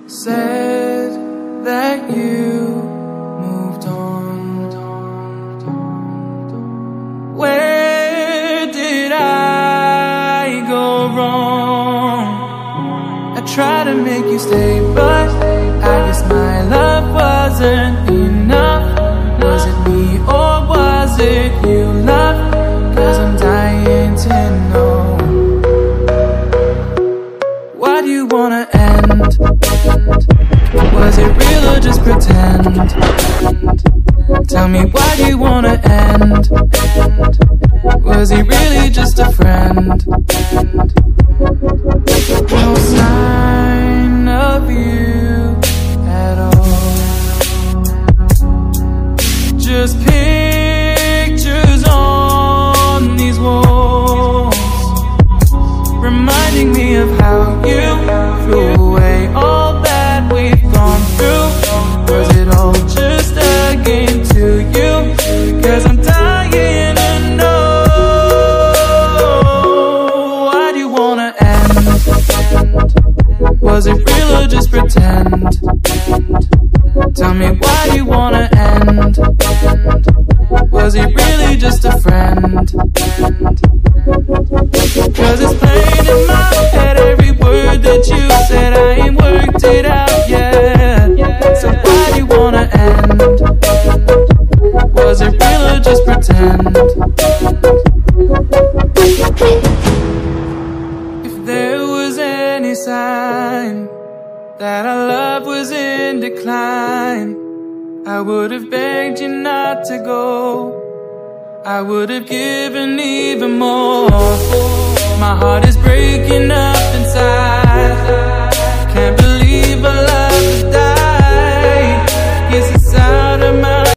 said that you moved on. Where did I go wrong? I tried to make you stay, but I guess my love wasn't enough. Was it me or was it you, love? 'Cause I'm dying to know. Why do you wanna end? Was it real or just pretend? Tell me, why do you wanna end? Was he really just a friend? No sign of you at all. Just pictures on these walls, reminding me of how you threw away all that we've gone through. Was it all just a game to you? 'Cause I'm dying to know. Why do you wanna end? Was it real or just pretend? Tell me, why do you wanna end? Was he really just a friend? 'Cause it's plain in my head, every word that you said, I ain't worked it out yet. So why do you wanna end? Was it real or just pretend? If there was any sign that our love was in decline, I would have begged you not to go. I would have given even more. My heart is breaking up inside.